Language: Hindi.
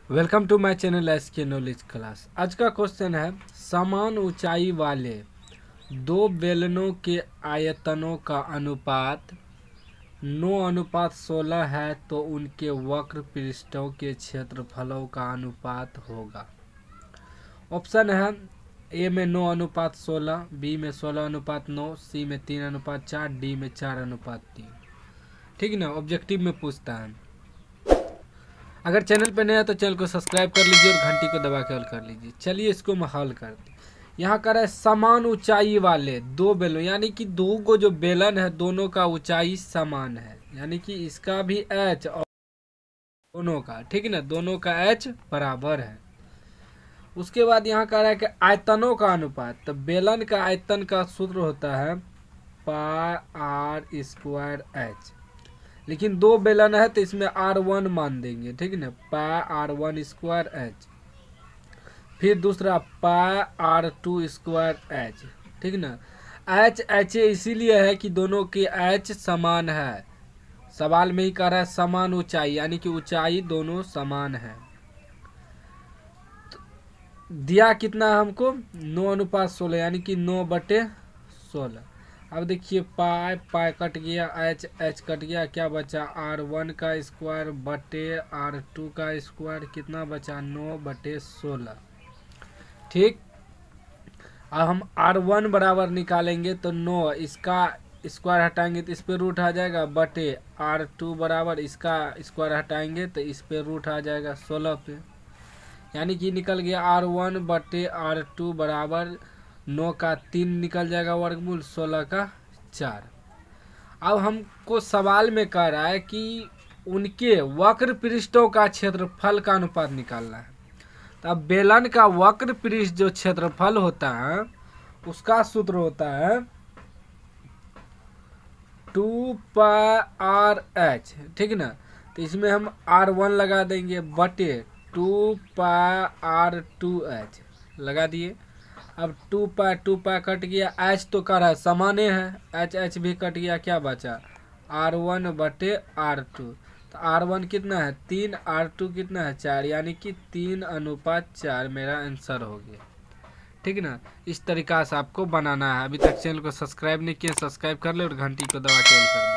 Welcome to my channel SK knowledge class. आज का क्वेश्चन है समान ऊंचाई वाले दो बेलनों के आयतनों का अनुपात 9:16 है तो उनके वक्र पृष्ठों के क्षेत्रफलों का अनुपात होगा। ऑप्शन है ए में 9:16, बी में 16:9, सी में 3:4, डी में 4:3। ठीक है ना, ऑब्जेक्टिव में पूछता है। अगर चैनल पर नया है तो चैनल को सब्सक्राइब कर लीजिए और घंटी को दबा के हल कर लीजिए। चलिए इसको हम हल करते हैं। यहाँ कर है समान ऊंचाई वाले दो बेलन, यानी कि दो को जो बेलन है दोनों का ऊंचाई समान है, यानी कि इसका भी एच और दोनों का, ठीक है ना, दोनों का एच बराबर है। उसके बाद यहाँ कह रहा है कि आयतनों का अनुपात, तो बेलन का आयतन का सूत्र होता है पाई आर स्क्वायर एच, लेकिन दो बेलन है तो इसमें R1 मान देंगे, ठीक है ना, पाई R1 स्क्वायर एच। फिर दूसरा पाई R2 स्क्वायर एच, ठीक है ना। एच एच इसीलिए है कि दोनों की एच समान है। सवाल में ही कह रहा है समान ऊंचाई, यानी कि ऊंचाई दोनों समान है। तो दिया कितना है हमको 9:16, यानी कि 9/16। अब देखिए पाई पाई कट गया, एच एच कट गया, क्या बचा R1 का स्क्वायर बटे R2 का स्क्वायर, कितना बचा 9/16। ठीक, अब हम R1 बराबर निकालेंगे तो 9, इसका स्क्वायर हटाएंगे तो इस पे रूट आ जाएगा, बटे R2 बराबर इसका स्क्वायर हटाएंगे तो इस पे रूट आ जाएगा 16 पे, यानी कि निकल गया R1 बटे R2 बराबर 9 का 3 निकल जाएगा वर्गमूल, 16 का 4। अब हमको सवाल में कह रहा है कि उनके वक्र पृष्ठों का क्षेत्रफल का अनुपात निकालना है। तो अब बेलन का वक्र पृष्ठ जो क्षेत्रफल होता है उसका सूत्र होता है 2πRh, ठीक है ना। तो इसमें हम R1 लगा देंगे बटे 2πR2h लगा दिए। अब 2π कट गया, एच तो कर है समाने है, एच एच भी कट गया, क्या बचा R1 बटे R2। तो R1 कितना है 3, R2 कितना है 4, यानी कि 3:4 मेरा आंसर हो गया। ठीक है ना, इस तरीका से आपको बनाना है। अभी तक चैनल को सब्सक्राइब नहीं किया, सब्सक्राइब कर ले और घंटी को दबा के ऑन कर दे।